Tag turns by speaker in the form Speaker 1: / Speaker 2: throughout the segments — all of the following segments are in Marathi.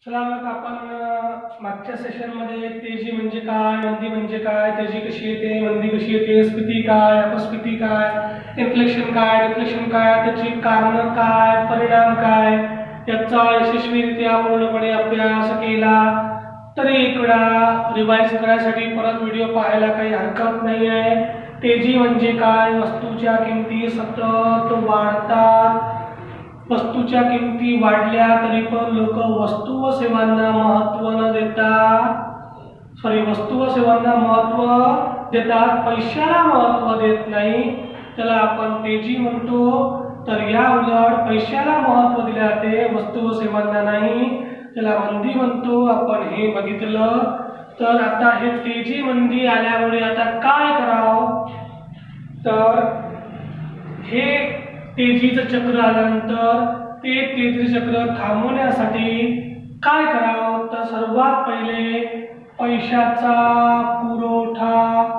Speaker 1: चला मग आपण मागच्या सेशनमध्ये तेजी म्हणजे काय, मंदी म्हणजे काय, तेजी कशी येते, मंदी कशी येते, स्फीती काय, अपस्फीती काय, इन्फ्लेशन काय, डिफ्लेशन काय, त्याची कारणं काय, परिणाम काय, याचा यशस्वीरित्या पूर्णपणे अभ्यास केला. तरी एक वेळा रिवाइज करण्यासाठी परत व्हिडिओ पाहायला काही हरकत नाही आहे. तेजी म्हणजे काय? वस्तूच्या किमती सतत वाढतात. वस्तूच्या किमती वाढल्या तरी पण लोक वस्तू व सेवांना महत्त्व न देता वस्तू व सेवांना महत्त्व देतात, पैशाला महत्त्व देत नाही. त्याला आपण तेजी म्हणतो. तर या उलट पैशाला महत्त्व दिले जाते, वस्तू व सेवांना नाही, त्याला मंदी म्हणतो. आपण हे बघितलं. तर आता हे तेजी मंदी आल्यामुळे आता काय करावं? तर हे तेजीचं चक्र आल्यानंतर ते तेजीचं चक्र थांबवण्यासाठी काय करावं? तर सर्वात पहिले पैशाचा पुरवठा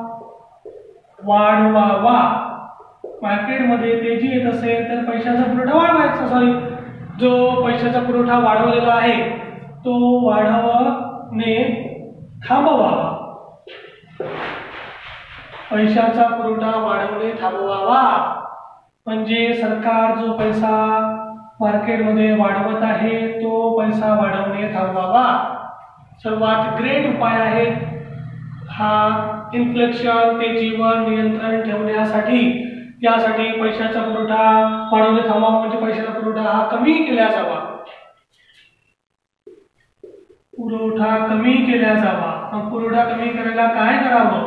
Speaker 1: वाढवावा. मार्केटमध्ये तेजी येत असेल तर पैशाचा पुरवठा वाढवायचा. जो पैशाचा पुरवठा वाढवलेला आहे तो वाढवणे थांबवावा. पैशाचा पुरवठा वाढवणे थांबवावा म्हणजे सरकार जो पैसा मार्केटमध्ये वाढवत आहे तो पैसा वाढवणे थांबवावा. सर्वात ग्रेट उपाय आहे हा इन्फ्लेशन, तेजीवर नियंत्रण ठेवण्यासाठी. यासाठी पैशाचा पुरवठा वाढवणे थांबवावा म्हणजे पैशाचा पुरवठा हा कमी केला जावा. पुरवठा कमी केला जावा. पुरवठा कमी करायला काय करावं?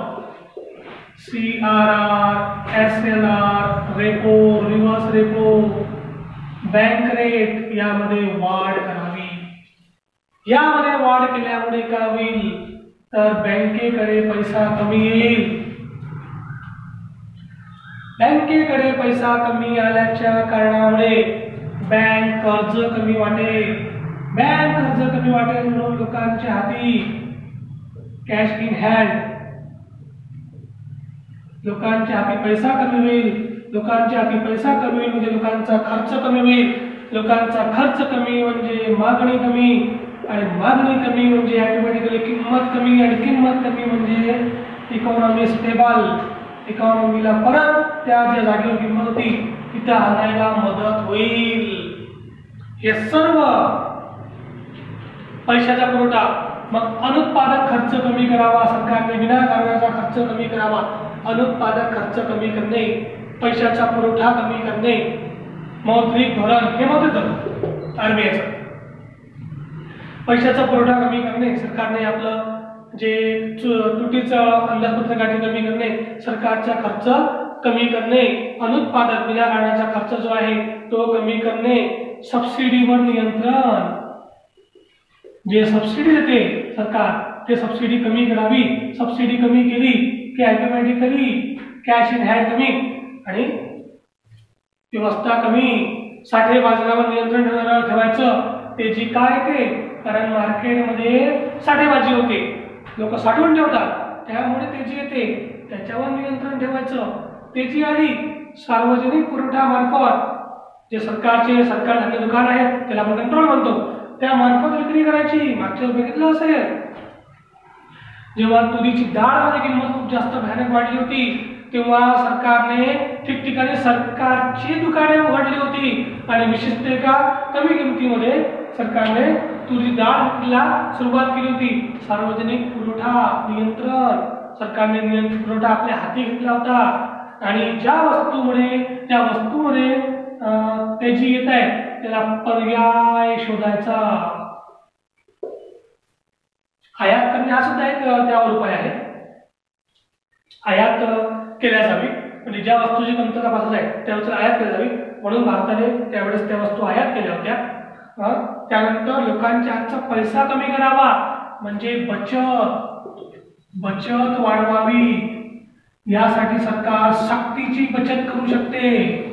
Speaker 1: CRR, SLR, repo, reverse repo, bank rate यामध्ये वाढ करावी. यामध्ये वाढ केल्यामुळे काय होईल? तर बँकेकडे पैसा कमी येईल. बँकेकडे पैसा कमी आल्याच्या कारणामुळे बँक कर्ज कमी वाटेल. बँक कर्ज कमी वाटेल म्हणून लोकांच्या हाती कॅश इन हँड, लोकांच्या हाती पैसा कमी होईल. लोकांच्या हाती पैसा कमी होईल म्हणजे लोकांचा खर्च कमी होईल. लोकांचा खर्च कमी म्हणजे मागणी कमी, आणि मागणी कमी म्हणजे ऑटोमॅटिकली किंमत कमी, आणि किंमत कमी म्हणजे इकॉनॉमी स्टेबल. इकॉनॉमीला परत त्या ज्या जागेवर किंमत होती तिथं आणायला मदत होईल. हे सर्व पैशाचा पुरवठा. मग अनुत्पादक खर्च कमी करावा. सरकारने विनाकारणाचा खर्च कमी करावा. अनुत्पादक खर्च कमी करणे, पैशाचा पुरवठा कमी करणे, मौद्रिक धोरण हे मदत करतो आरबीआयचं. पैशाचा पुरवठा कमी करणे, सरकारने आपलं जे तुटीचं अंदाजपत्रकाची कमी करणे, सरकारचा खर्च कमी करणे, अनुत्पादक विनाकारणाचा खर्च जो आहे तो कमी करणे, सबसिडीवर नियंत्रण. जे सबसिडी देते सरकार ते सबसिडी कमी करावी. सबसिडी कमी केली की ऑटोमॅटिकली कॅश इन हँड कमी आणि व्यवस्था कमी. साठे बाजारावर नियंत्रण ठेवायचं. तेजी काय ते? कारण मार्केटमध्ये साठेबाजी होते, लोक साठवून ठेवतात, त्यामुळे तेजी येते. त्याच्यावर नियंत्रण ठेवायचं. तेजी आली सार्वजनिक पुरवठा मार्फत, जे सरकारचे दुकान आहेत त्याला आपण कंट्रोल म्हणतो, त्या मार्फत विक्री करायची. मागच्या बघितलं असेल जेव्हा तुरीची डाळ मध्ये किंमत खूप जास्त भयानक वाढली होती तेव्हा सरकारने ठिकठिकाणी सरकारची दुकाने उघडली होती आणि विशेषतः एका कमी किमतीमध्ये सरकारने तुरी डाळ विक्रीला सुरुवात केली होती. सार्वजनिक पुरवठा नियंत्रण, सरकारने पुरवठा आपल्या हाती घेतला होता. आणि ज्या वस्तूमुळे तेजी येत आहे त्याला पर्याय शोधायचा. आयात करणे हा सुद्धा एक त्यावर उपाय आहे. आयात केल्या जावी म्हणजे ज्या वस्तूची कमतरता भासत आहे त्यावर आयात केली जावी, म्हणून भारताने त्यावेळेस त्या वस्तू आयात केल्या होत्या. त्यानंतर लोकांच्या हातचा पैसा कमी करावा म्हणजे बचत वाढवावी. यासाठी सरकार सक्तीची बचत करू शकते.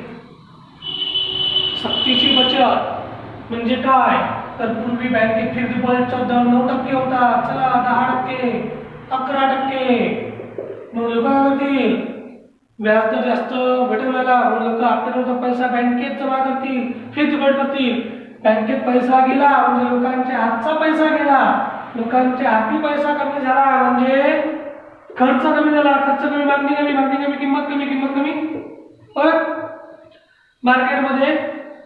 Speaker 1: सक्तीची बचत म्हणजे काय? तर पूर्वी बँकेत फिक्स्ड डिपॉझिटचा दर 9% होता, चला 10%, 11%. मग लोक काय करतील? व्याजदर जास्त भेटवलेला म्हणून लोक आपल्याला पैसा बँकेत जमा करतील, फिक्स्ड डिपॉझिट करतील. बँकेत पैसा गेला म्हणजे लोकांच्या हातचा पैसा गेला, लोकांच्या हाती पैसा कमी झाला म्हणजे खर्च कमी झाला, खर्च कमी, मागणी कमी, मागणी कमी, किंमत कमी, किंमत कमी, परत मार्केटमध्ये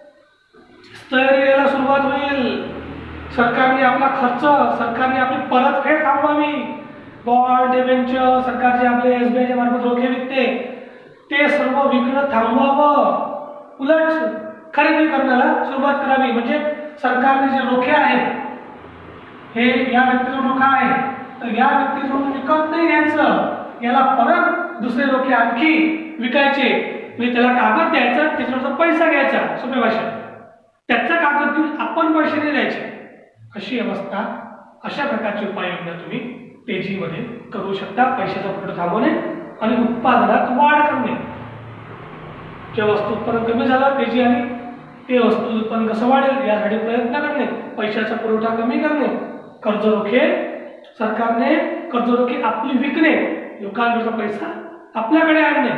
Speaker 1: स्थैर्य यायला सुरुवात होईल. सरकारने आपला खर्च, सरकारने आपली परतफेड थांबवावी. बॉन्ड, डिबेंचर, सरकारचे आपले SBIच्या मार्फत रोखे विकते ते सर्व विकणं थांबवावं, उलट खरेदी करण्याला सुरुवात करावी. म्हणजे सरकारने जे रोखे आहेत हे या व्यक्तीचा रोखा आहे तर या व्यक्तीकडून विकत नाही घ्यायचं, याला परत दुसरे रोखे आणखी विकायचे, म्हणजे त्याला कागद द्यायचा, त्याच्यावरचा पैसा घ्यायचा, सोप्या भाषेत त्याचा कागद घेऊन आपण पैसे नाही द्यायचे. अशी अवस्था, अशा प्रकारची उपाययोजना तुम्ही तेजीमध्ये करू शकता. पैशाचा पुरवठा थांबवणे आणि उत्पादनात वाढ करणे. जे वस्तू उत्पादन कमी झालं, तेजी आली, ते वस्तू उत्पादन कसं वाढेल यासाठी प्रयत्न करणे. पैशाचा पुरवठा कमी करणे, कर्जरोखे, सरकारने कर्जरोखे आपली विकणे, लोकांचा पैसा आपल्याकडे आणणे,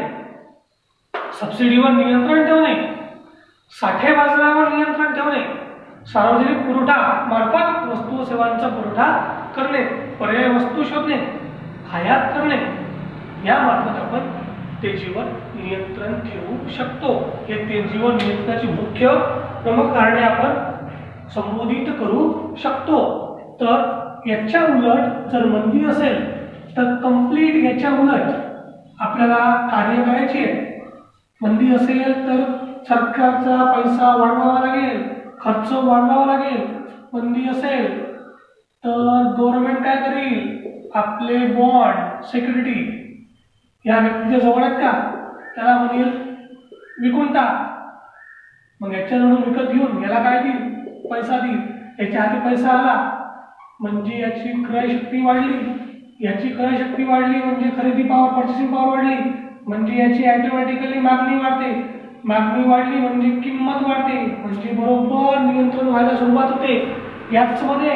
Speaker 1: सबसिडीवर नियंत्रण ठेवणे, साठे बाजारावर नियंत्रण ठेवणे, सार्वजनिक पुरवठा मार्फत वस्तू व सेवांचा पुरवठा करणे, पर्याय वस्तू शोधणे, आयात करणे, या मार्फत आपण तेजीवर नियंत्रण ठेवू शकतो. हे तेजीवर नियंत्रणाची मुख्य प्रमुख कारणे आपण संबोधित करू शकतो. तर याच्या उलट जर मंदी असेल तर कंप्लीट याच्या उलट आपल्याला कार्य करायचे आहे. मंदी असेल तर सरकारचा पैसा वाढवावा लागेल, खर्च वाढवावा लागेल. मंदी असेल तर गव्हर्नमेंट काय करेल, आपले बॉन्ड, सिक्युरिटी या व्यक्तीच्या जवळ आहेत का त्याला म्हणेल विकून टाक, मग याच्याजवळ विकत घेऊन याला काय देईल, पैसा देईल. याच्या हाती पैसा आला म्हणजे याची क्रयशक्ती वाढली, याची क्रयशक्ती वाढली म्हणजे खरेदी पॉवर, पर्चेसिंग पॉवर वाढली म्हणजे याची ऑटोमॅटिकली मागणी वाढते, मागणी वाढली म्हणजे किंमत वाढते, म्हणजे बरोबर नियंत्रण व्हायला सुरुवात होते. याच मध्ये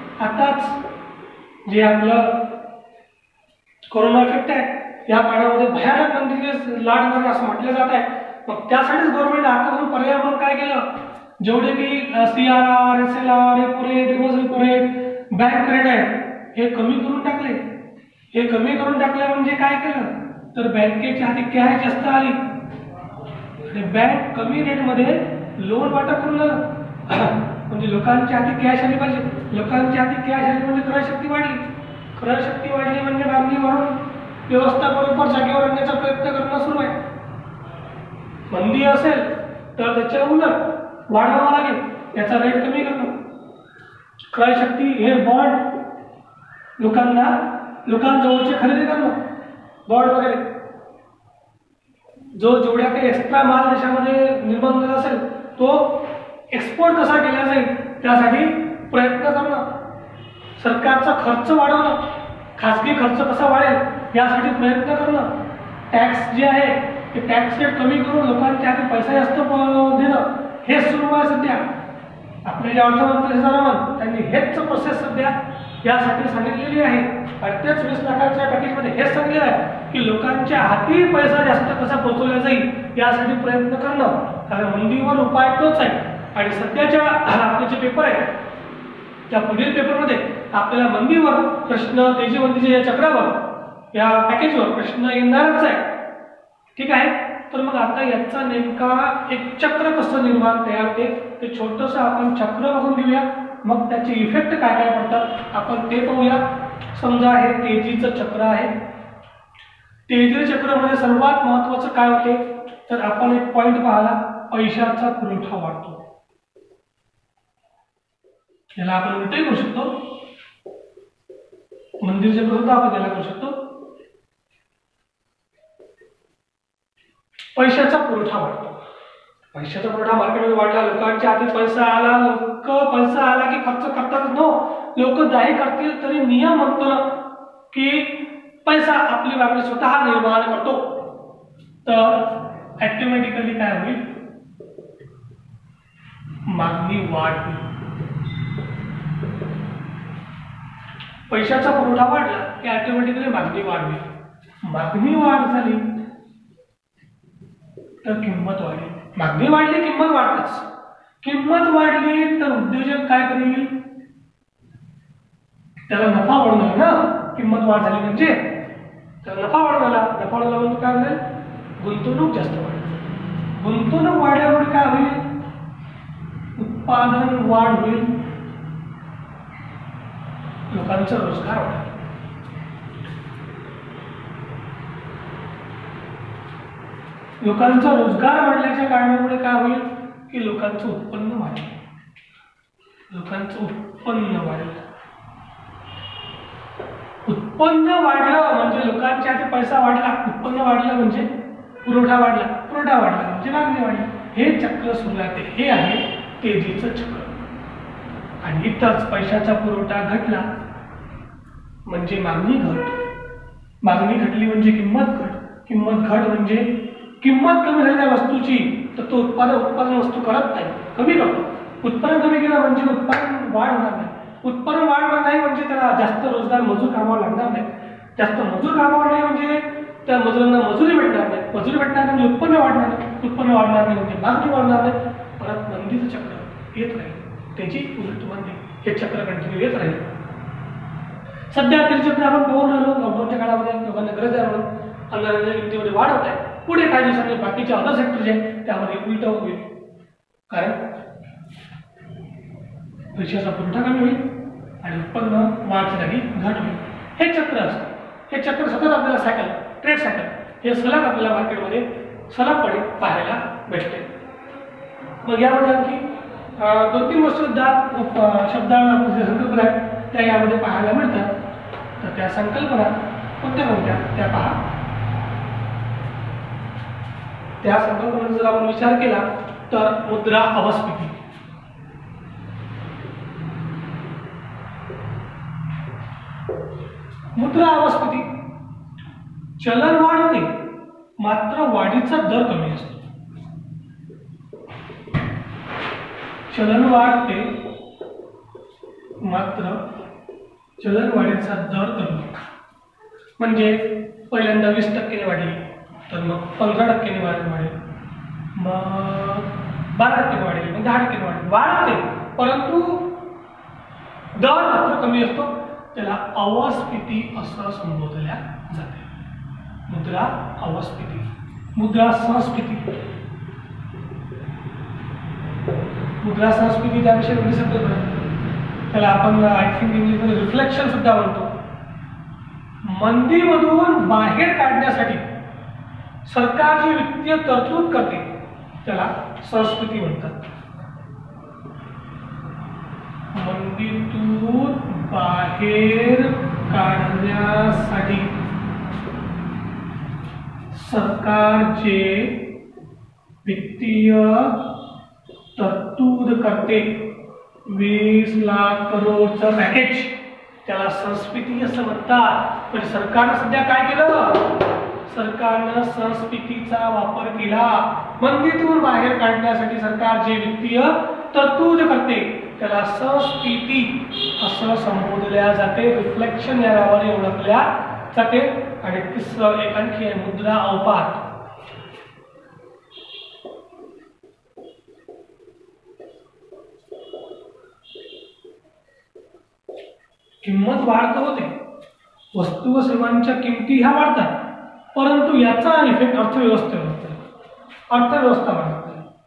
Speaker 1: आताच जे आपलं कोरोना इफेक्ट आहे या काळामध्ये भयानक मंदीची लाट झाली असं म्हटलं जात आहे. मग त्यासाठीच गव्हर्नमेंट आतापासून पर्याय म्हणून काय केलं, जेवढे की CRR, SLR, repo rate, reverse repo rate, bank rate आहे हे कमी करून टाकले. हे कमी करून टाकले म्हणजे काय केलं तर बँकेच्या हाती कॅश जास्त आली आणि बँक कमी रेटमध्ये लोन वाटप करून झालं. म्हणजे लोकांच्या हाती कॅश आली पाहिजे, लोकांच्या हाती कॅश आली म्हणजे क्रयशक्ती वाढली, क्रयशक्ती वाढली म्हणजे मागणी वाढून व्यवस्था बरोबर जागेवर आणण्याचा प्रयत्न करणं सुरू आहे. मंदी असेल तर त्याच्या उलट वाढवावा लागेल, याचा रेट कमी करणं, क्रयशक्ती हे बॉन्ड लोकांजवळचे खरेदी करणं, बॉन्ड वगैरे जो जेवढ्या काही एक्स्ट्रा माल देशामध्ये निर्माण झाला असेल तो एक्सपोर्ट कसा केला जाईल त्यासाठी प्रयत्न करणं, सरकारचा खर्च वाढवणं, खासगी खर्च कसा वाढेल यासाठी प्रयत्न करणं, टॅक्स जे आहे ते टॅक्स रेट कमी करून लोकांच्या हाती पैसा जास्त देणं, हे सुरू आहे सध्या. आपले जे अर्थमंत्री सीतारामन त्यांनी हेच प्रोसेस सध्या यासाठी सांगितलेली आहे. आणि तेच 20 लाखाच्या पॅकेजमध्ये हेच सांगितलेलं आहे की लोकांच्या हाती पैसा जास्त कसा पोहोचवला जाईल यासाठी प्रयत्न करणं. कारण मंदीवर उपाय तोच आहे. आणि सध्याच्या आपले जे पेपर आहे त्या पुढील पेपरमध्ये आपल्याला मंदीवर प्रश्न, तेजी मंदीच्या या चक्रावर, या पॅकेजवर प्रश्न येणारच आहे. ठीक आहे. तर मग आता याचा नेमका एक चक्र कसं निर्माण तयार होते ते छोटंसं आपण चक्र बघून घेऊया. मग त्याचे इफेक्ट काय काय पडतात आपण ते पाहूया. समजा हे तेजीचं चक्र आहे. तेजी चक्रामध्ये सर्वात महत्त्वाचं काय होते तर आपण एक पॉइंट पाहिला, पैशाचा पुरवठा वाढतो. याला आपण उलटही करू शकतो, मंदिरचे पुरवठा आपण याला करू शकतो. पैशाचा पुरवठा वाढतो. पैशाचा पुरवठा मार्केटमध्ये वाढला, लोकांच्या हाती पैसा आला, लोक पैसा आला की खर्च करतात. नो, लोक जाहीर करतील तरी नियम म्हणतो ना की पैसा आपली मागणी स्वतः निर्माण करतो. तर ऑटोमॅटिकली काय होईल, मागणी वाढ. पैशाचा पुरवठा वाढला की ऑटोमॅटिकली मागणी वाढली. मागणी वाढ झाली तर किंमत वाढली. मागणी वाढली किंमत वाढतेच. किंमत वाढली तर उद्योजक काय करेल? त्याला नफा वाढवणार ना, किंमत वाढ झाली म्हणजे त्याला नफा वाढवला. नफा वाढवला म्हणजे काय होईल? गुंतवणूक जास्त वाढेल. गुंतवणूक वाढल्यामुळे काय होईल? उत्पादन वाढ होईल, लोकांचा रोजगार वाढेल. लोकांचा रोजगार वाढल्याच्या कारणामुळे काय होईल की लोकांचं उत्पन्न वाढेल. लोकांचं उत्पन्न वाढेल. उत्पन्न वाढलं म्हणजे लोकांच्या हाती पैसा वाढला. उत्पन्न वाढलं म्हणजे पुरवठा वाढला. पुरवठा वाढला म्हणजे मागणी वाढली. हे चक्र सुरू राहते. हे आहे तेजीचं चक्र. आणि इथंच पैशाचा पुरवठा घटला म्हणजे मागणी घट. मागणी घटली म्हणजे किंमत घट. किंमत घट म्हणजे किंमत कमी झालेल्या वस्तूची तर तो उत्पादन वस्तू करत नाही, कमी करतो. उत्पन्न कमी केलं म्हणजे उत्पादन वाढ होणार नाही. उत्पन्न वाढ होणार नाही म्हणजे त्याला जास्त रोजगार मजूर कामावर लागणार नाही. जास्त मजूर कामावर नाही म्हणजे त्या मजुरांना मजुरी भेटणार नाही. मजुरी भेटणार नाही म्हणजे उत्पन्न वाढणार नाही. उत्पन्न वाढणार नाही म्हणजे मागणी वाढणार नाही. परत मंदीचं चक्र येत राहील. त्याची उलट मंदी हे चक्र कंटिन्यू येत राहील. सध्या ते चक्र आपण बघून राहिलो. लॉकडाऊनच्या काळामध्ये लोकांना गरज आहे म्हणून अन्नाच्या किमतीमध्ये वाढ होत आहे. पुढे काही दिवसांनी बाकीचे अदर सेक्टर जे त्यामध्ये उलट होईल. कारण पैशाचा पुरवठा कमी होईल आणि उत्पन्न वाढच्या जागी घट होईल. हे चक्र असतं. हे चक्र सतत आपल्याला सायकल, ट्रेड सायकल हे सलग आपल्याला मार्केटमध्ये सलगपणे पाहायला भेटते. मग यामध्ये आणखी 2-3 शब्दांच्या संकल्पना आहेत त्या यामध्ये पाहायला मिळतात. तर त्या संकल्पना कोणत्या कोणत्या त्या पहा. त्या संकल्पनेचा जर आपण विचार केला तर मुद्रा अवस्थिती. मुद्रा अवस्थिती चलन वाढते मात्र वाढीचा दर कमी असतो. चलन वाढते मात्र चलन वाढीचा दर कमी. म्हणजे पहिल्यांदा 20% वाढली तर मग 15% वाढेल, मग 12% वाढेल, मग 10% वाढेल. वाढते परंतु दर मात्र कमी असतो. त्याला अवस्थिती असं संबोधल्या जाते. मुद्रा अवस्थिती. मुद्रा संस्फिती. मुद्रा संस्फिती त्याविषयी म्हणजे संकल्पना. त्याला आपण आय थिंक इंग्लिशमध्ये रिफ्लेक्शन सुद्धा म्हणतो. मंदीमधून बाहेर काढण्यासाठी सरकार जी वित्तीय तरतूद करते त्याला संस्फिती म्हणतात. मंदीतून बाहेर काढण्यासाठी सरकार जे वित्तीय तरतूद करते 20 लाख करोडचं पॅकेज त्याला संस्फिती असं म्हणतात. पण सरकारनं सध्या काय केलं? सरकारनं संस्फितीचा वापर केला. मंदीतून बाहेर काढण्यासाठी सरकार जे वित्तीय तरतूद करते त्याला संस्फिती असं संबोधल्या जाते. रिफ्लेक्शन या नावाने ओळखल्या जाते. आणि तिसरं एक आणखी आहे मुद्रा अवपात. किंमत वाढत होते, वस्तू व सेवांच्या किमती ह्या वाढतात, परंतु याचा इफेक्ट अर्थव्यवस्थेवर होतो. अर्थव्यवस्था वाढते.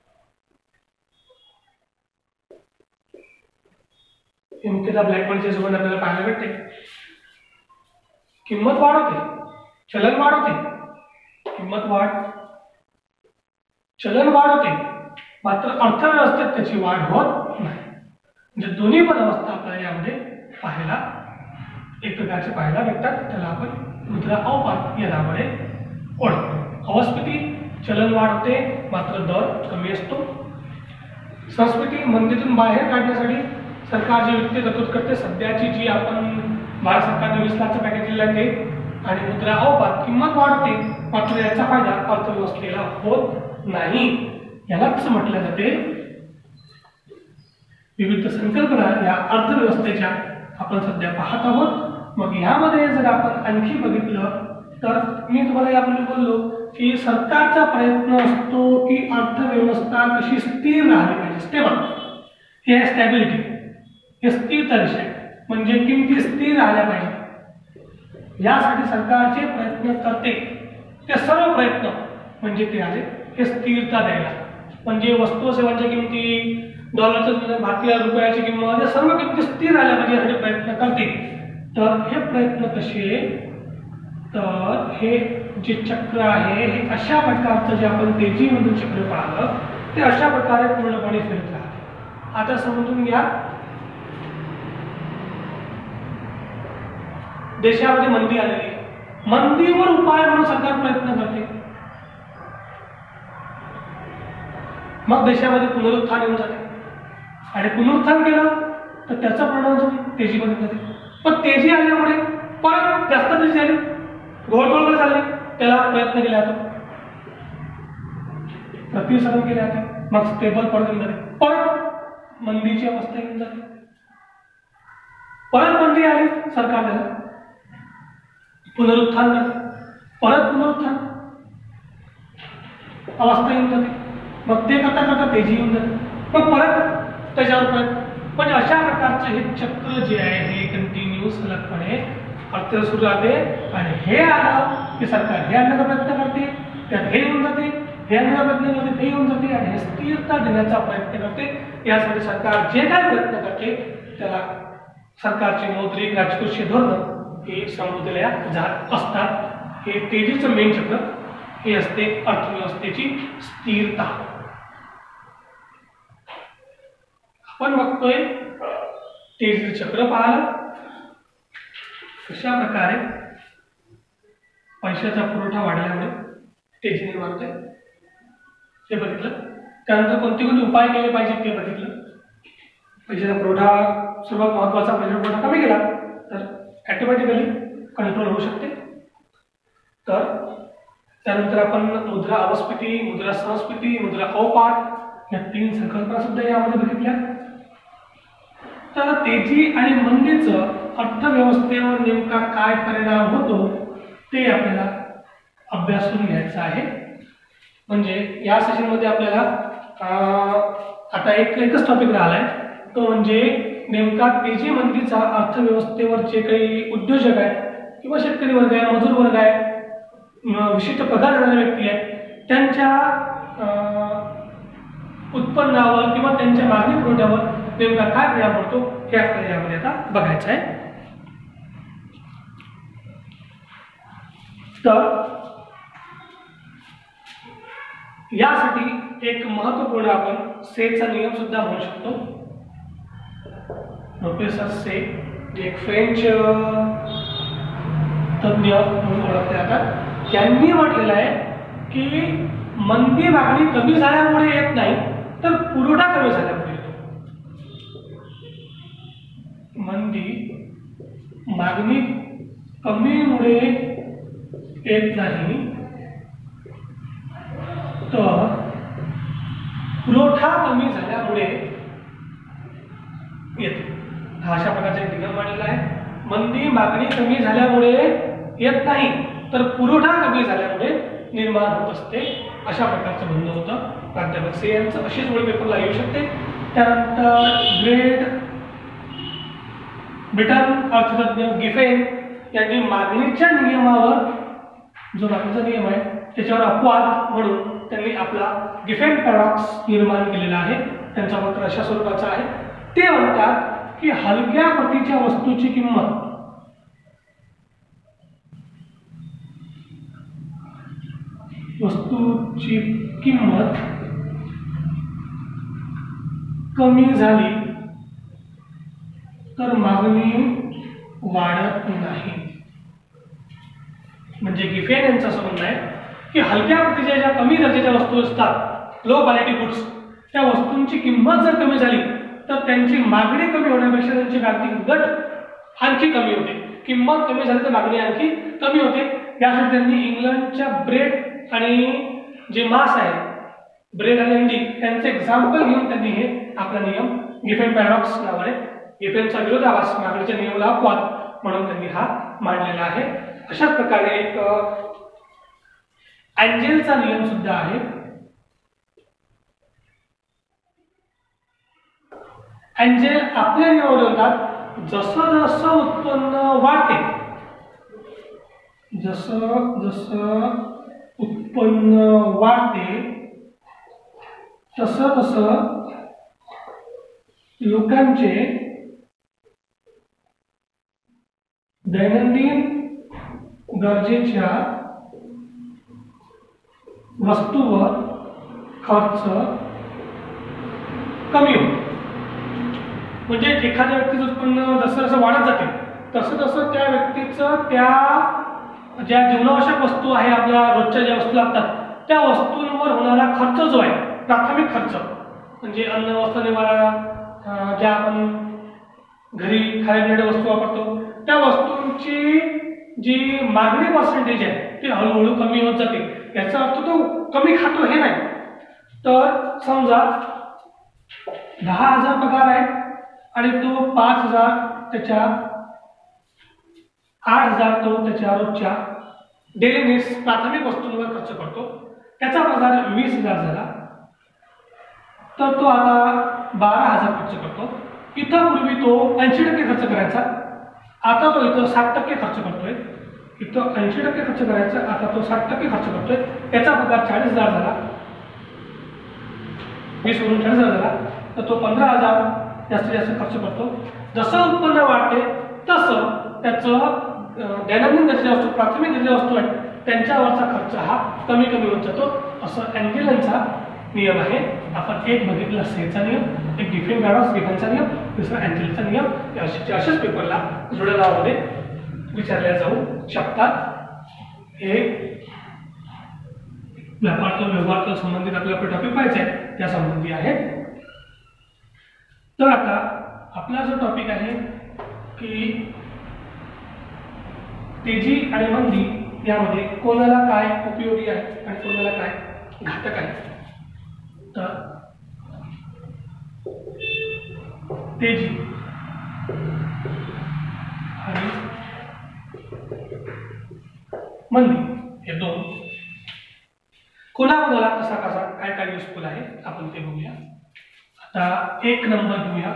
Speaker 1: किमतीला ब्लॅक मनीच्या सोबत आपल्याला पाहायला भेटते. किंमत वाढते, चलन वाढते, किंमत वाढ, चलन वाढते, मात्र अर्थव्यवस्थेत त्याची वाढ होत नाही. म्हणजे दोन्ही पण अवस्था आपल्याला यामध्ये पाहायला एक प्रकारचे पाहायला भेटतात. त्याला आपण मुद्रा अवपात या नावाने ओळखतो. अवस्थिती चलन वाढते मात्र दर कमी असतो. संस्कृती मंदीतून बाहेर काढण्यासाठी सरकार जे वित्तीय तरतूद करते सध्याची जी आपण भारत सरकारने 20 लाखचं पॅकेज दिलं आहे ते. आणि मुद्रा अवपात किंमत वाढते मात्र याचा फायदा अर्थव्यवस्थेला होत नाही. यालाच म्हटलं जाते विविध संकल्पना या अर्थव्यवस्थेच्या आपण सध्या पाहत आहोत. मग यामध्ये जर आपण आणखी बघितलं तर मी तुम्हाला यापूर्वी बोललो की सरकारचा प्रयत्न असतो की अर्थव्यवस्था कशी स्थिर राहिली पाहिजे, स्टेबल, हे स्टॅबिलिटी, हे स्थिरता विषय, म्हणजे किमती स्थिर राहिल्या पाहिजे यासाठी सरकारचे प्रयत्न करते. ते सर्व प्रयत्न म्हणजे ते आले हे स्थिरता द्यायला, म्हणजे वस्तू व सेवांच्या किमती, डॉलरच्या भारतीय रुपयाची किंमत, या सर्व किमती स्थिर राहिल्या पाहिजे यासाठी प्रयत्न करते. तर हे प्रयत्न कसे, तर हे जे चक्र आहे हे अशा प्रकारचं जे आपण तेजीमधून चक्र पाहिलं ते अशा प्रकारे पूर्णपणे फिरत राहते. आता समजून घ्या, देशामध्ये मंदी आलेली, मंदीवर उपाय म्हणून सरकार प्रयत्न करते, मग देशामध्ये पुनरुत्थान येऊन जाते आणि पुनरुत्थान केलं तर त्याचा परिणाम तेजीमध्ये जाते. पण तेजी आल्यामुळे परत जास्त तेजी आली, घोळघोळ झाली, त्याला प्रयत्न केले जातो, प्रतिसरण केले जाते, मग स्टेबल परत येऊन जाते, परत मंदीची अवस्था येऊन जाते, परत मंदी आली, सरकार त्याला पुनरुत्थान करते, परत पुनरुत्थान अवस्था येऊन जाते, मग ते करता करता तेजी येऊन जाते, मग परत त्याच्यावर प्रयत्न. पण अशा प्रकारचं हे चक्र जे आहे हे कंटिन्यू सलगपणे अर्थव्यवस्था सुरू राहते. आणि हे आलं की सरकार हे आणण्याचा प्रयत्न करते, त्यात हे येऊन जाते, हे आणण्याचा प्रयत्न करते, ते येऊन जाते, आणि हे स्थिरता देण्याचा प्रयत्न करते. यासाठी सरकार जे काय प्रयत्न करते त्याला सरकारचे मौद्रिक राजकोषीय धोरण हे संबोधले असतात. हे तेजीचं मेन चक्र हे असते अर्थव्यवस्थेची स्थिरता. आपण बघतोय तेजीचं चक्र पाहिलं, कशा प्रकारे पैशाचा पुरवठा वाढल्यामुळे तेजी निर्माण होते ते बघितलं. त्यानंतर कोणते कोणते उपाय केले पाहिजे ते बघितलं. पैशाचा पुरवठा सर्वात महत्त्वाचा, पैशाचा पुरवठा कमी केला तर ऑटोमॅटिकली कंट्रोल होऊ शकते. तर त्यानंतर आपण मुद्रा अवस्फीती, मुद्रा संस्फीती, मुद्रा अवपात या 3 संकल्पना सुद्धा यामध्ये बघितल्या. तर तेजी आणि मंदीचं अर्थव्यवस्थेवर नेमका काय परिणाम होतो ते आपल्याला अभ्यासून घ्यायचं आहे. म्हणजे या सेशनमध्ये आपल्याला आता एकच टॉपिक राहिला आहे, तो म्हणजे नेमका तेजी मंदीचा अर्थव्यवस्थेवर जे काही उद्योजक आहेत किंवा शेतकरी वर्ग आहे, मजूर वर्ग आहे, विशिष्ट पगार देणारे व्यक्ती आहेत, त्यांच्या उत्पन्नावर किंवा त्यांच्या मागणी पुरवठ्यावर नेमका काय परिणाम पडतो हे आपल्याला यामध्ये आता बघायचं आहे. तर यासाठी एक महत्त्वपूर्ण आपण सेचा नियम सुद्धा म्हणू शकतो. प्रोफेसर से जे एक फ्रेंच तज्ञ म्हणून ओळखले जातात, त्यांनी म्हटलेलं आहे की मंदी मागणी कमी झाल्यामुळे येत नाही तर पुरवठा कमी झाल्यामुळे येतो. मंदी मागणी कमीमुळे येत नाही तर पुरवठा कमी झाल्यामुळे येतो. हा अशा प्रकारचा एक नियम मांडलेला आहे. मंदी मागणी कमी झाल्यामुळे येत नाही तर पुरवठा कमी झाल्यामुळे निर्माण होत असते, अशा प्रकारचं म्हणणं होतं प्राध्यापक से यांचं. अशीच वेळ पेपरला येऊ शकते. त्यानंतर ब्रिटन अर्थतज्ञ गिफेन यांनी मागणीच्या नियमावर, जो मागणीचा नियम आहे त्याच्यावर अपवाद म्हणून त्यांनी आपला गिफेन पॅराडॉक्स निर्माण केलेला आहे. त्यांचा पत्र अशा स्वरूपाचा आहे. ते म्हणतात की हलक्या प्रतीच्या वस्तूची किंमत कमी झाली तर मागणी वाढत नाही. म्हणजे गिफेन यांचं असं म्हणणं आहे की हलक्या प्रतीच्या ज्या कमी दर्जाच्या वस्तू असतात, लो क्वालिटी गुड्स, त्या वस्तूंची किंमत जर कमी झाली तर त्यांची मागणी कमी होण्यापेक्षा त्यांची मागणी उलट आणखी कमी होते. किंमत कमी झाली तर मागणी आणखी कमी होते. यासाठी त्यांनी इंग्लंडच्या ब्रेड आणि जे मांस आहे, ब्रेड आणि अंडी, त्यांचे एक्झाम्पल घेऊन त्यांनी हे आपला नियम गिफेन पॅराडॉक्स नावाने, गिफेनचा विरोधाभास मागणीच्या नियमाला अपवाद म्हणून त्यांनी हा मांडलेला आहे. अशाच प्रकारे एक अँजेलचा नियम सुद्धा आहे. अँजेल आपल्या नियमावली होतात, जसं जसं उत्पन्न वाढते, जसं जसं उत्पन्न वाढते तसं तसं लोकांचे दैनंदिन गरजेच्या वस्तूवर खर्च कमी होतो. म्हणजे एखाद्या व्यक्तीचं उत्पन्न जसं जसं वाढत जाते तसं तसं त्या व्यक्तीचं त्या ज्या जीवनावश्यक वस्तू आहे, आपल्या रोजच्या ज्या वस्तू लागतात त्या वस्तूंवर होणारा खर्च जो आहे, प्राथमिक खर्च म्हणजे अन्न, वस्त्र, निवारा, ज्या आपण घरी खाण्यापिण्याच्या वस्तू वापरतो त्या वस्तूंची जी मागणी पर्सेंटेज आहे ती हळूहळू कमी होत जाते. याचा अर्थ तो कमी खातो हे नाही. तर समजा 10,000 पगार आहे आणि तो 5,000 त्याच्या 8,000 तो त्याच्या रोजच्या डेली नीड्स प्राथमिक वस्तूंवर खर्च करतो. त्याचा पगार 20,000 झाला तर तो आता 12,000 खर्च करतो. इथं पूर्वी तो 80% खर्च करायचा, आता तो इथं 60% खर्च करतोय. इथं 80% खर्च करायचा, आता तो 60% खर्च करतोय. त्याचा पगार 40,000 झाला, 20 वरून 40,000 झाला तर तो 15,000 जास्तीत जास्त खर्च करतो. जसं उत्पन्न वाढते तसं त्याचं दैनंदिन गरजेच्या वस्तू, प्राथमिक गरजेच्या वस्तू आहेत त्यांच्यावरचा खर्च हा कमी कमी होत जातो. असं अँजेलचा नियम आहे. आपण एक बघितला सेचा नियम, एक डिफेन्सचा नियम, दुसरा अँजेलचा नियम. अशाच पेपरला जुळ्या लावामध्ये विचारल्या जाऊ शकतात. हे व्यवहार संबंधित आपल्याला टॉपिक पाहिजे आहे त्या संबंधी आहे. तर आता आपला जो टॉपिक आहे की तेजी आणि मंदी यामध्ये कोणाला काय उपयोगी आहे आणि कोणाला काय घातक आहे. तर तेजी आणि मंदी हे दोन कोणाकोणाला कसा कसा काय काय युजफुल आहे आपण ते बघूया. आता एक नंबर घेऊया,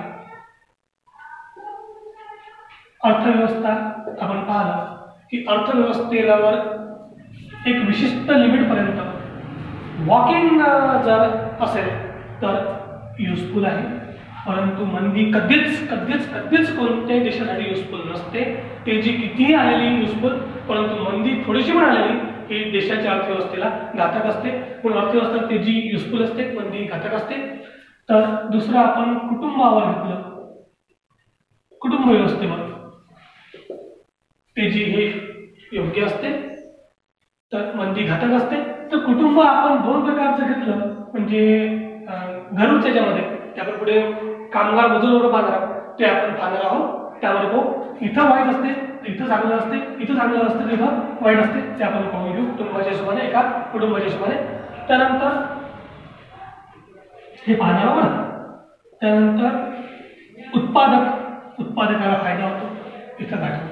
Speaker 1: अर्थव्यवस्था. आपण पाहिलं की अर्थव्यवस्थेवर एक विशिष्ट लिमिट पर्यंत वॉकिंग जर असेल तर युजफुल आहे, परंतु मंदी कधीच कधीच कधीच कोणत्याही देशासाठी युजफुल नसते. तेजी कितीही आलेली युजफुल, परंतु मंदी थोडीशी पण आलेली ही देशाच्या अर्थव्यवस्थेला घातक असते. म्हणून अर्थव्यवस्था तेजी युजफुल असते, मंदी घातक असते. तर दुसरं आपण कुटुंबावर घेतलं, कुटुंब व्यवस्थेवर तेजी हे योग्य असते तर मंदी घातक असते. तर कुटुंब आपण दोन प्रकारचं घेतलं, म्हणजे घरच्या ज्यामध्ये त्यावर पुढे कामगार मजूर पाहणार आहोत ते आपण पाहणार आहोत. त्यावर तो इथं वाईट असते, इथं चांगलं असते, इथं चांगलं असते, तिथं वाईट असते, ते आपण पाहून घेऊ कुटुंबाच्या हिशोबाने, एका कुटुंबाच्या हिशोबाने. त्यानंतर हे पाहणार आहोत. त्यानंतर उत्पादकाला फायदा होतो, इथं घाटा होतो.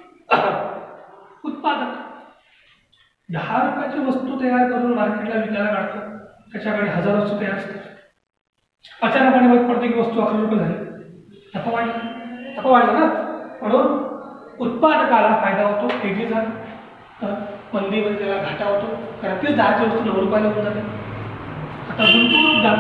Speaker 1: उत्पादक 10 रुपयाची वस्तू तयार करून मार्केटला विकायला काढतो, त्याच्याकडे 1000 वस्तू तयार असतात. अचानकपणे माहित पडते की वस्तू 11 रुपये झाली, नफा वाढला ना. म्हणून उत्पादकाला फायदा होतो तेजीचा, तर मंदीमध्ये त्याला घाटा होतो, कारण तीच 10ची वस्तू 9 रुपयाला होऊन जाते. आता गुंतवणूकदार,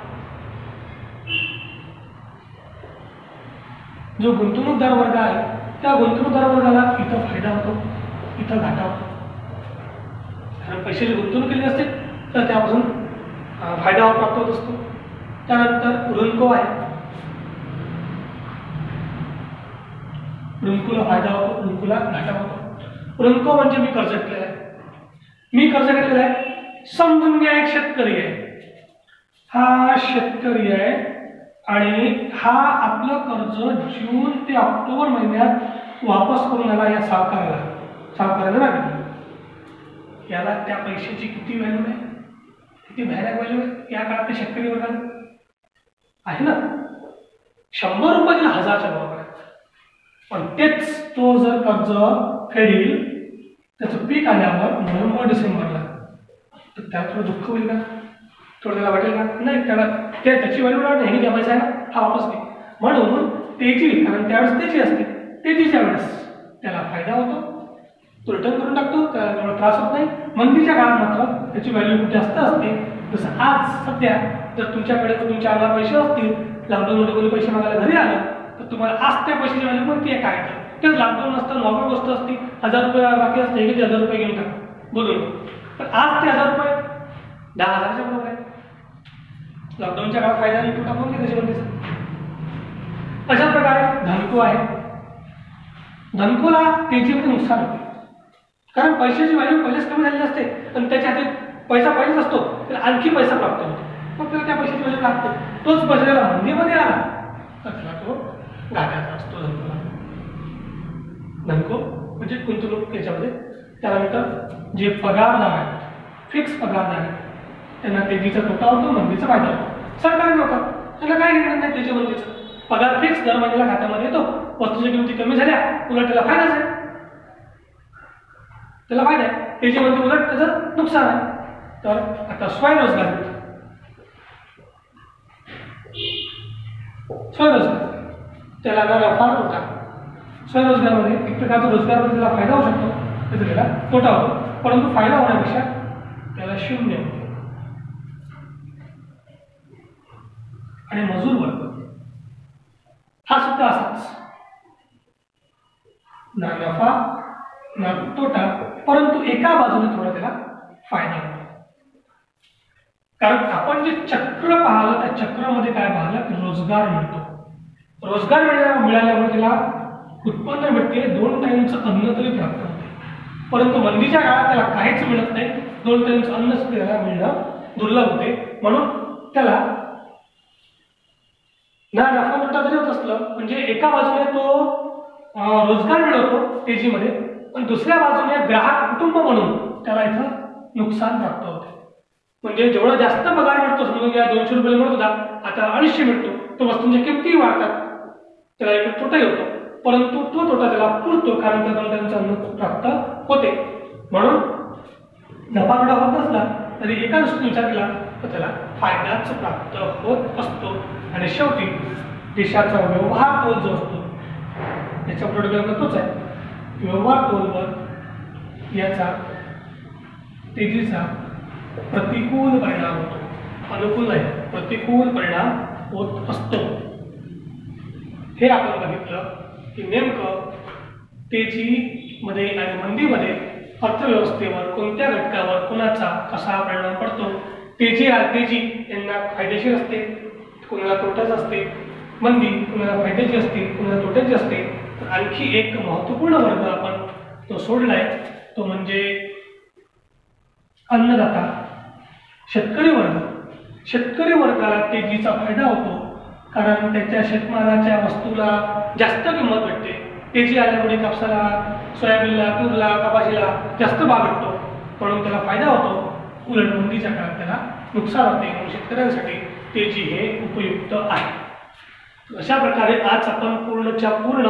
Speaker 1: जो गुंतवणूकदार वर्ग आहे त्या गुंतवणूकदार वर्गाला इथं फायदा होतो, इथं घाटा होतो. कारण पैशाची गुंतवणूक केली असते तर त्यापासून फायदा प्राप्त होत असतो. त्यानंतर ऋणको आहे, ऋणकोला फायदा होतो, ऋणकोला घाटा होतो. ऋणको म्हणजे मी कर्ज घेतलेला आहे, समजून घ्या एक शेतकरी आहे, हा शेतकरी आहे आणि हा आपलं कर्ज जून ते ऑक्टोबर महिन्यात वापस करून आला या सावकाराला मागितलं. याला त्या पैशाची किती व्हॅल्यू आहे, किती भयानक व्हॅल्यू आहे या काळात शेतकरी वर्गाला आहे ना. 100 रुपये 1000च्या बरोबर आहे. पण तेच तो जर कर्ज फेडील, त्याचं पीक आल्यावर नोव्हेंबर डिसेंबरला तर त्याला थोडं दुःख होईल का, थोडं त्याला वाटेल का, नाही त्याला त्याची व्हॅल्यू वाटत नाही, पैसा आहे ना हा वापस नाही. म्हणून तेजी, कारण त्यावेळेस तेजी असते, तेजीच्या वेळेस त्याला फायदा होतो, तो रिटर्न करून टाकतो, त्याला त्रास होत नाही. मंदीच्या काळात मात्र त्याची व्हॅल्यू खूप जास्त असते. जसं आज सध्या जर तुमच्याकडे तुमच्या अंगावर पैसे असतील, लॉकडाऊनमध्ये कोणी पैसे मागायला घरी आलं तर तुम्हाला आज त्या पैशाची व्हॅल्यू कोणती आहे काय तर लॉकडाऊन असतं, नॉर्मल गोष्ट असते, 1000 रुपये बाकी असते, 1000 रुपये घेऊन टाक बोलून, पण आज ते 1000 रुपये 10,000च्या बरोबर आहे. लॉकडाऊनच्या काळात फायदा आणि तोटा कोण घेते त्याच्यामध्ये. अशा प्रकारे धनको आहे, धनकोला तेजीमध्ये नुकसान होते, कारण पैशाची व्हॅल्यू पहिलेच कमी झालेली असते आणि त्याच्या हाती पैसा पहिलेच असतो, तर आणखी पैसा प्राप्त होतो, मग त्याला त्या पैशाची व्हॅल्यू लागते. तोच पैसा त्याला मंदीमध्ये आला तर त्याला तो घाट्याचा असतो. धनको म्हणजे गुंतवणूक याच्यामध्ये. त्यानंतर जे पगारदार आहेत, फिक्स पगारदार आहेत, त्यांना तेजीचा तोटा होतो, मंदीचा फायदा होतो. सरकारी लोक त्यांना काय घेणार नाही तेजी मंदीचं, पगार फिक्स दर महिन्याला खात्यामध्ये येतो, वस्तूच्या किमती कमी झाल्या उलट त्याला फायदाच आहे, त्याला फायदा आहे. तेजी मंदी उलट त्याचं नुकसान आहे. तर आता स्वयंरोजगार, स्वयंरोजगार त्याला नफा तोटा. स्वयंरोजगारमध्ये एक प्रकारचा रोजगारमध्ये त्याला फायदा होऊ शकतो, त्याचा त्याला तोटा होतो, परंतु फायदा होण्यापेक्षा त्याला शून्य होतो. आणि मजूर वर्ग हा सुद्धा असाच, ना नफा ना तोटा, परंतु एका बाजूने थोडा त्याला फायदा होतो. कारण आपण जे चक्र पाहिलं त्या चक्रामध्ये काय पाहिलं, रोजगार मिळतो. रोजगार मिळाल्यामुळे त्याला उत्पन्न मिळते, 2 टाइमचं अन्न तरी प्राप्त होते. परंतु मंदीच्या काळात त्याला काहीच मिळत नाही, 2 टाइमचं अन्न त्याला मिळणं दुर्लभ होते. म्हणून त्याला ना नफा तोटा जरी होत असलं, म्हणजे एका बाजूने तो रोजगार मिळवतो तेजीमध्ये, पण दुसऱ्या बाजूने ग्राहक कुटुंब म्हणून त्याला इथं नुकसान प्राप्त होते. म्हणजे जेवढा जास्त पगार मिळतो, समजून घ्या 200 रुपये मिळत होता, आता 250 मिळतो, तो वस्तूंच्या किमती वाढतात, त्याला एक तोटाही होतो, परंतु तो तोटा त्याला पुरतो, कारण त्या 2 टाइमचं अन्न प्राप्त होते. म्हणून नफा तोटा होत नसला तरी एका दृष्टीने विचार केला तर त्याला फायदाच प्राप्त होत असतो. आणि शेवटी देशाचा व्यवहार तोल जो असतो त्याच्या प्रोडक्ट तोच आहे, व्यवहार तोलवर याचा तेजीचा प्रतिकूल परिणाम होतो, अनुकूल नाही प्रतिकूल परिणाम होत असतो. हे आपण बघितलं की नेमकं तेजीमध्ये आणि मंदीमध्ये अर्थव्यवस्थेवर कोणत्या घटकावर कोणाचा कसा परिणाम पडतो. तेजी यांना फायदेशीर असते, कोणाला तोट्याच असते. मंदी कोणाला फायद्याची असते, कोणाला तोट्याची असते. तर आणखी एक महत्त्वपूर्ण वर्ग आपण तो सोडलाय, तो म्हणजे अन्नदाता शेतकरी वर्ग. शेतकरी वर्गाला तेजीचा फायदा होतो, कारण त्याच्या शेतमालाच्या वस्तूला जास्त किंमत भेटते. तेजी आल्यामुळे कापसाला, सोयाबीनला, तूरला, कपाशीला जास्त भाव भेटतो, म्हणून त्याला फायदा होतो. उलट मंदीच्या काळात त्याला नुकसान होते. म्हणून शेतकऱ्यांसाठी तेजी हे उपयुक्त आहे. अशा प्रकारे आज आपण पूर्णच्या पूर्ण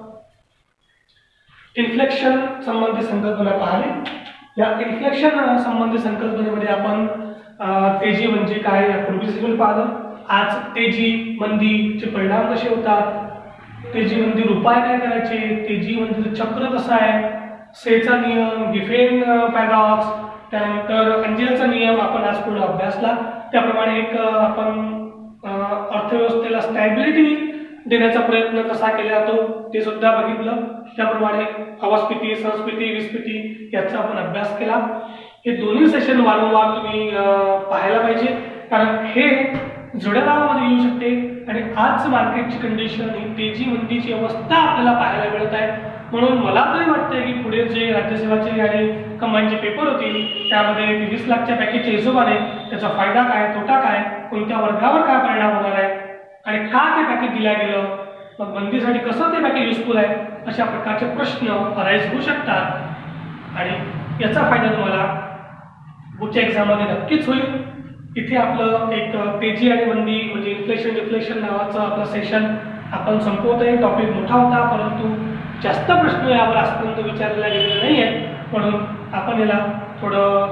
Speaker 1: इन्फ्लेक्शन संबंधी संकल्पना पाहिली. या इन्फ्लेक्शन संबंधी संकल्पनेमध्ये आपण तेजी म्हणजे काय यापूर्वी पाहिलं. आज तेजी मंदीचे परिणाम कसे होतात, तेजी मंदीवर उपाय काय करायचे, तेजी मंदीचं चक्र कसं आहे, सेचा नियम, गिफेन पॅराडॉक्स, त्यानंतर अंजेलचा नियम आपण आज पूर्ण अभ्यासला. त्याप्रमाणे एक आपण अर्थव्यवस्थेला स्टॅबिलिटी देण्याचा प्रयत्न कसा केला जातो ते सुद्धा बघितलं. त्याप्रमाणे अवस्थिती, संस्कृती, विस्फिती याचा आपण अभ्यास केला. हे दोन्ही सेशन वारंवार तुम्ही पाहायला पाहिजे, कारण हे जोड्या लावामध्ये येऊ शकते. आणि आज मार्केटची कंडिशन ही तेजी मंदीची अवस्था आपल्याला पाहायला मिळत आहे. म्हणून मला तरी वाटतंय की पुढे जे राज्यसेवाचे आणि कंबाईनचे पेपर होतील त्यामध्ये 20 लाखच्या पॅकेजच्या हिशोबाने त्याचा फायदा काय, तोटा काय, कोणत्या वर्गावर काय परिणाम होणार आहे आणि का ते पॅकेज दिलं गेलं, मग मंदीसाठी कसं ते पॅकेज युजफुल आहे, अशा प्रकारचे प्रश्न अराईज होऊ शकतात. आणि याचा फायदा तुम्हाला पुढच्या एक्झाममध्ये नक्कीच होईल. इथे आपलं एक तेजी आणि मंदी म्हणजे इन्फ्लेशन डिफ्लेशन नावाचं आपलं सेशन आपण संपवतोय. टॉपिक मोठा होता, परंतु जास्त प्रश्न यावर आजपर्यंत विचारलेला गेलेला नाही आहे, म्हणून आपण याला थोडं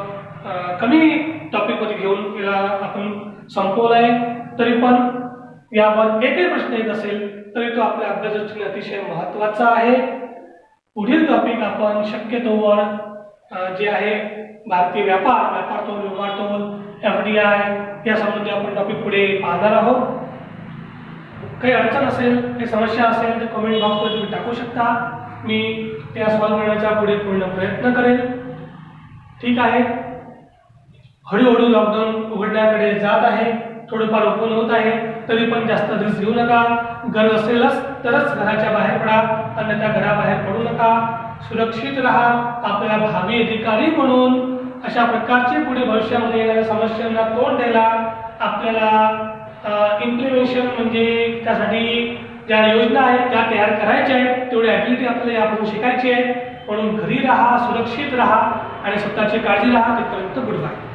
Speaker 1: कमी टॉपिकमध्ये घेऊन याला आपण संपवलाय. तरी पण यावर एकही प्रश्न येत असेल तरी तो आपल्या अभ्यासासाठी अतिशय महत्त्वाचा आहे. पुढील टॉपिक आपण शक्यतोवर जे आहे भारतीय व्यापार तोल, व्यवहार तोल, FDI या संबंधी आपण टॉपिक पुढे पाहणार आहोत. काही अडचण असेल, काही समस्या असेल तर कमेंट बॉक्समध्ये तुम्ही टाकू शकता. मी त्या सॉल्व्ह करण्याचा पुढे पूर्ण प्रयत्न करेन. ठीक आहे. हळूहळू लॉकडाऊन उघडण्याकडे जात आहे, थोडंफार ओपन होत आहे. तरी पण जास्त रिस्क घेऊ नका. गरज असेलच तरच घराच्या बाहेर पडा, अन्यथा घराबाहेर पडू नका. सुरक्षित राहा. आपल्या भावी अधिकारी म्हणून अशा प्रकारचे पुढे भविष्यामध्ये येणाऱ्या समस्यांना तोंड द्यायला आपल्याला इम्प्लिमेंटेशन म्हणजे त्यासाठी ज्या योजना आहेत त्या तयार करायच्या आहेत, तेवढी ॲक्टिव्हिटी आपल्याला यापासून शिकायची आहे. म्हणून घरी राहा, सुरक्षित राहा आणि स्वतःची काळजी राहा. तिथपर्यंत गुड बाय.